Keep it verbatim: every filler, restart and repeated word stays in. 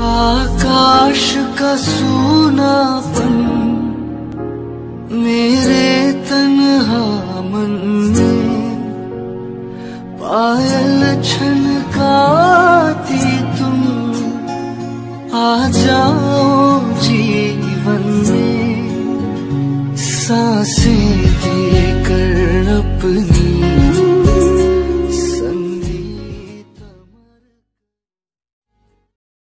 आकाश का सूनापन मेरे तन्हा मन में, पायल छनकाती तुम आ जाओ जीवन में, सांसें